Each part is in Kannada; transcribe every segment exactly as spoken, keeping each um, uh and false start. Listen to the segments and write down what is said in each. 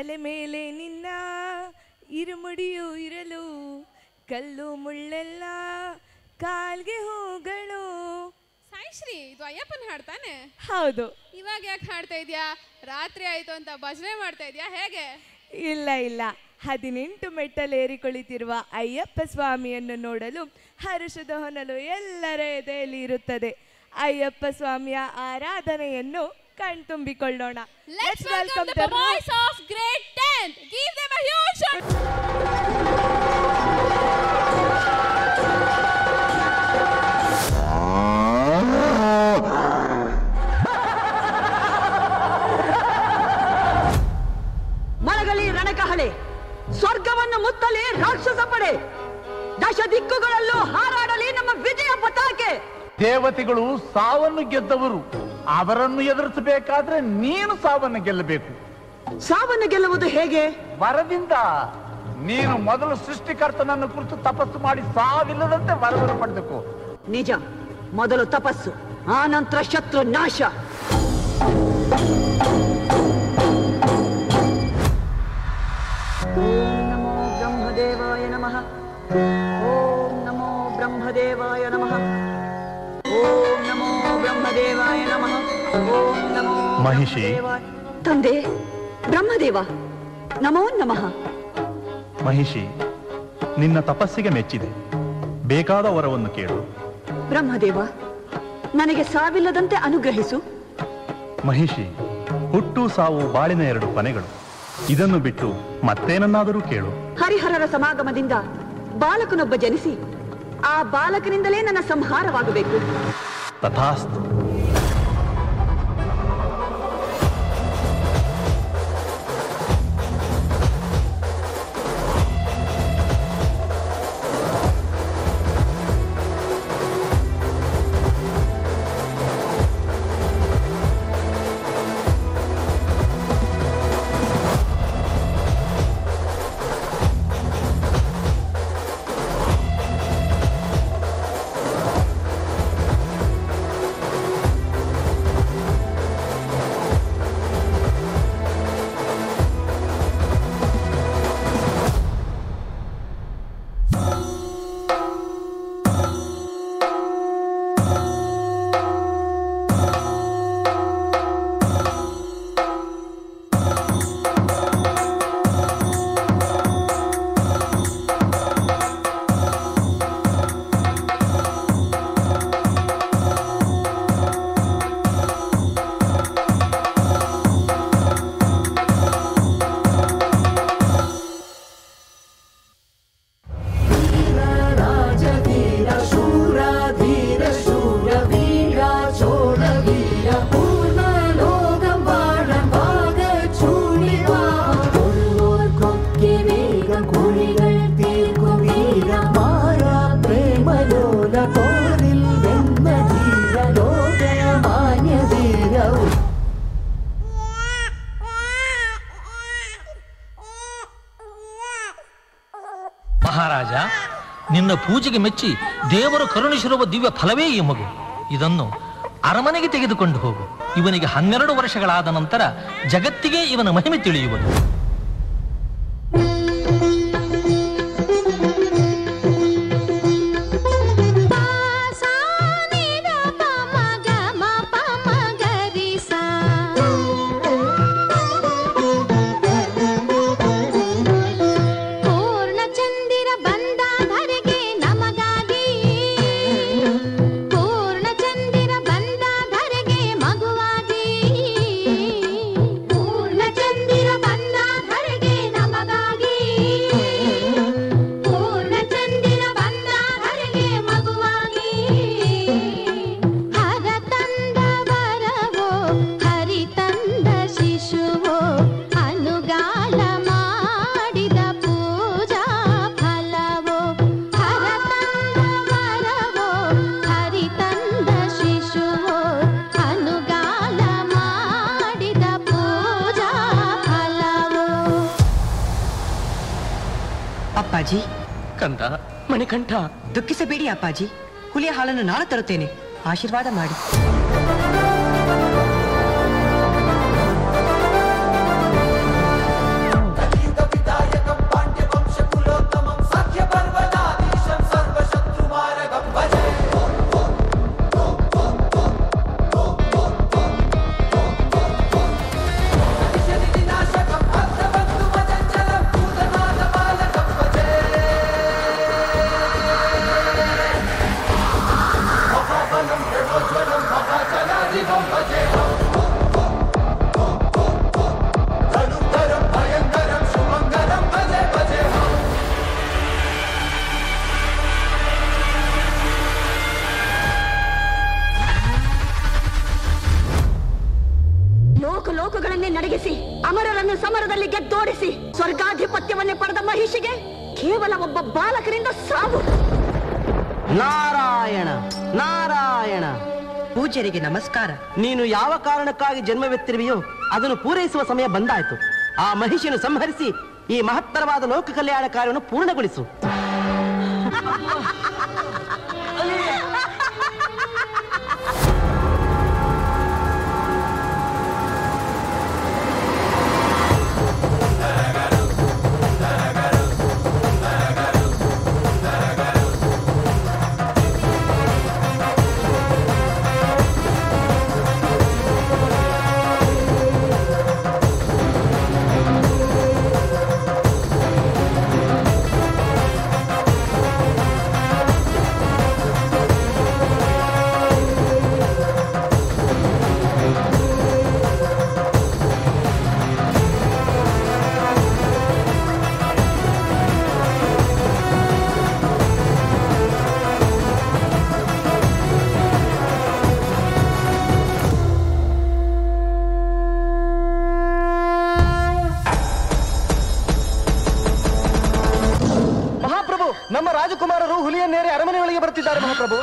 ತಲೆ ಮೇಲೆ ನಿನ್ನ ಇರುಮುಡಿಯು ಇರಲು ಕಲ್ಲು ಮುಳ್ಳೆಲ್ಲ ಕಾಲ್ಗೆ ಹೂಗಳು. ಸಾಯಿಶ್ರೀ, ಇದು ಅಯ್ಯಪ್ಪನ ಹಾಡ್ತಾನೆ? ಹೌದು. ಇವಾಗ ಯಾಕೆ ಹಾಡ್ತಾ ಇದೆಯಾ? ರಾತ್ರಿ ಆಯ್ತು ಅಂತ ಭಜನೆ ಮಾಡ್ತಾ ಇದೆಯಾ ಹೇಗೆ? ಇಲ್ಲ ಇಲ್ಲ, ಹದಿನೆಂಟು ಮೆಟ್ಟಲೇರಿ ಕುಳಿತಿರುವ ಅಯ್ಯಪ್ಪ ಸ್ವಾಮಿಯನ್ನು ನೋಡಲು ಹರ್ಷದ ಹೊನಲು ಎಲ್ಲರ ಎದೆಯಲ್ಲಿ ಇರುತ್ತದೆ. ಅಯ್ಯಪ್ಪ ಸ್ವಾಮಿಯ ಆರಾಧನೆಯನ್ನು ಕಣ್ತುಂಬಿಕೊಳ್ಳೋಣ. Let's welcome the boys of grade ten. Give them a huge shout. ಮರಗಲಿ ರಣಕಹಳೆ, ಸ್ವರ್ಗವನ್ನು ಮುತ್ತಲಿ ರಾಕ್ಷಸ ಪಡೆ, ದಶ ದಿಕ್ಕುಗಳಲ್ಲೂ ಹಾರಾಡಲಿ ನಮ್ಮ ವಿಜಯ ಪತಾಕೆ. ದೇವತೆಗಳು ಸಾವನ್ನು ಗೆದ್ದವರು, ಅವರನ್ನು ಎದುರಿಸಬೇಕಾದ್ರೆ ನೀನು ಸಾವನ್ನು ಗೆಲ್ಲಬೇಕು. ಸಾವನ್ನು ಗೆಲ್ಲುವುದು ಹೇಗೆ? ವರದಿಂದ. ನೀನು ಮೊದಲು ಸೃಷ್ಟಿಕರ್ತನನ್ನು ಕುರಿತು ತಪಸ್ಸು ಮಾಡಿ ಸಾವಿಲ್ಲದಂತೆ ವರವನ್ನು ಪಡೆದಬೇಕು. ನಿಜ, ಮೊದಲು ತಪಸ್ಸು, ಆ ನಂತರ ಶತ್ರು ನಾಶ. ಓಂ ನಮೋ ಬ್ರಹ್ಮದೇವಾಯ ನಮಃ. ಓಂ ನಮೋ ಬ್ರಹ್ಮದೇವಾಯ ನಮಃ. ಓಂ ನಮೋ ಬ್ರಹ್ಮದೇವಾಯ ನಮಃ. ಓಂ ನಮೋ ಮಹಿಷಿ. ತಂದೆ ಬ್ರಹ್ಮದೇವ, ನಮೋ ನಮಃ. ಮಹಿಷಿ, ನಿನ್ನ ತಪಸ್ಸಿಗೆ ಮೆಚ್ಚಿದೆ. ಬೇಕಾದ ವರವನ್ನು ಕೇಳು. ಬ್ರಹ್ಮದೇವ, ನನಗೆ ಸಾವಿಲ್ಲದಂತೆ ಅನುಗ್ರಹಿಸು. ಮಹಿಷಿ, ಹುಟ್ಟು ಸಾವು ಬಾಳಿನ ಎರಡು ಕೊನೆಗಳು. ಇದನ್ನು ಬಿಟ್ಟು ಮತ್ತೇನನ್ನಾದರೂ ಕೇಳು. ಹರಿಹರರ ಸಮಾಗಮದಿಂದ ಬಾಲಕನೊಬ್ಬ ಜನಿಸಿ ಆ ಬಾಲಕನಿಂದಲೇ ನನ್ನ ಸಂಹಾರವಾಗಬೇಕು. ತಥಾಸ್ತು. ಮಹಾರಾಜ, ನಿನ್ನ ಪೂಜೆಗೆ ಮೆಚ್ಚಿ ದೇವರು ಕರುಣಿಸಿರುವ ದಿವ್ಯ ಫಲವೇ ಈ ಮಗು. ಇದನ್ನು ಅರಮನೆಗೆ ತೆಗೆದುಕೊಂಡು ಹೋಗು. ಇವನಿಗೆ ಹನ್ನೆರಡು ವರ್ಷಗಳಾದ ನಂತರ ಜಗತ್ತಿಗೆ ಇವನ ಮಹಿಮೆ ತಿಳಿಯುವುದು. ಅಪ್ಪಾಜಿ. ಕಂದ, ಮಣಿಕಂಠ, ದುಃಖಿಸಬೇಡಿ ಅಪ್ಪಾಜಿ. ಹುಲಿಯ ಹಾಲನ್ನು ನಾನು ತರುತ್ತೇನೆ, ಆಶೀರ್ವಾದ ಮಾಡಿ. ಅಸುರನನ್ನು ಸಮರದಲ್ಲಿ ಗೆದ್ದೋಡಿಸಿ ಸ್ವರ್ಗಾಧಿಪತ್ಯವನ್ನೇ ಪಡೆದ ಮಹಿಷಿಗೆ ಕೇವಲ ಒಬ್ಬ ಬಾಲಕರಿಂದ ಸಾವು. ನಾರಾಯಣ ನಾರಾಯಣ. ಪೂಜ್ಯರಿಗೆ ನಮಸ್ಕಾರ. ನೀನು ಯಾವ ಕಾರಣಕ್ಕಾಗಿ ಜನ್ಮವೆತ್ತಿರುವೆಯೋ ಅದನ್ನು ಪೂರೈಸುವ ಸಮಯ ಬಂದಾಯ್ತು. ಆ ಮಹಿಷಿಯನ್ನು ಸಂಹರಿಸಿ ಈ ಮಹತ್ತರವಾದ ಲೋಕ ಕಲ್ಯಾಣ ಕಾರ್ಯವನ್ನು ಪೂರ್ಣಗೊಳಿಸು. ನಮ್ಮ ರಾಜಕುಮಾರರು ಹುಲಿಯನ್ನೇರಿ ಅರಮನೆಯೊಳಗೆ ಬರುತ್ತಿದ್ದಾರೆ ಮಹಾಪ್ರಭು.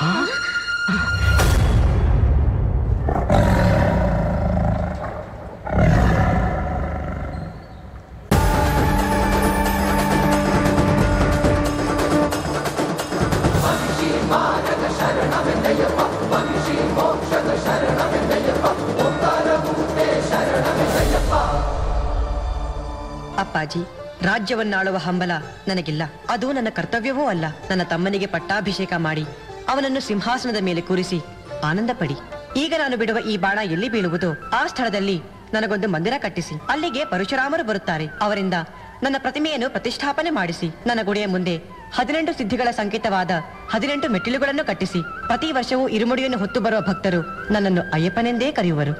ಅಪ್ಪಾಜಿ, ರಾಜ್ಯವನ್ನಾಳುವ ಹಂಬಲ ನನಗಿಲ್ಲ. ಅದು ನನ್ನ ಕರ್ತವ್ಯವೂ ಅಲ್ಲ. ನನ್ನ ತಮ್ಮನಿಗೆ ಪಟ್ಟಾಭಿಷೇಕ ಮಾಡಿ ಅವನನ್ನು ಸಿಂಹಾಸನದ ಮೇಲೆ ಕೂರಿಸಿ ಆನಂದ ಪಡಿ. ಈಗ ನಾನು ಬಿಡುವ ಈ ಬಾಣ ಎಲ್ಲಿ ಬೀಳುವುದೋ ಆ ಸ್ಥಳದಲ್ಲಿ ನನಗೊಂದು ಮಂದಿರ ಕಟ್ಟಿಸಿ ಅಲ್ಲಿಗೆ ಪರಶುರಾಮರು ಬರುತ್ತಾರೆ. ಅವರಿಂದ ನನ್ನ ಪ್ರತಿಮೆಯನ್ನು ಪ್ರತಿಷ್ಠಾಪನೆ ಮಾಡಿಸಿ ನನ್ನ ಗುಡಿಯ ಮುಂದೆ ಹದಿನೆಂಟು ಸಿದ್ಧಿಗಳ ಸಂಕೇತವಾದ ಹದಿನೆಂಟು ಮೆಟ್ಟಿಲುಗಳನ್ನು ಕಟ್ಟಿಸಿ ಪ್ರತಿ ವರ್ಷವೂ ಇರುಮುಡಿಯನ್ನು ಹೊತ್ತು ಬರುವ ಭಕ್ತರು ನನ್ನನ್ನು ಅಯ್ಯಪ್ಪನೆಂದೇ ಕರೆಯುವರು.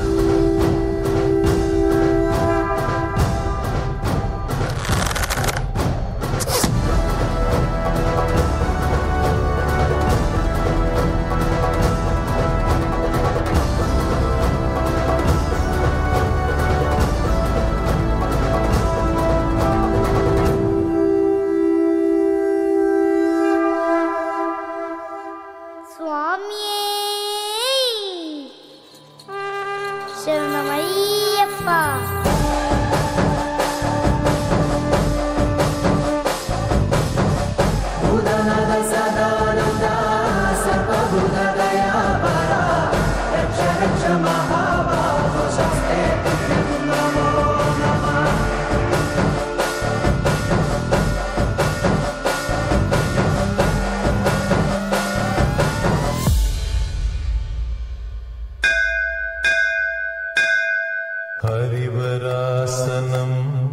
हरिवरासनं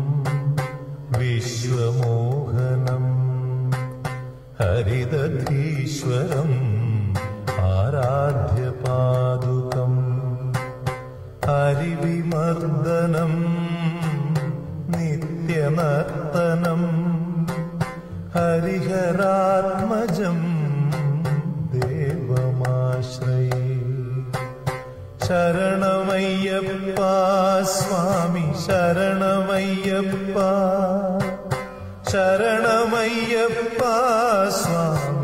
विश्वमोहनं हरिदधीश्वरम् आराध्यपादुकम् हरिविमर्दनं नित्यनर्तनं हरिहरात्मजं देवमाश्रये शरणमय्यप्पा स्वामी शरणमय्यप्पा शरणमय्यप्पा स्वामी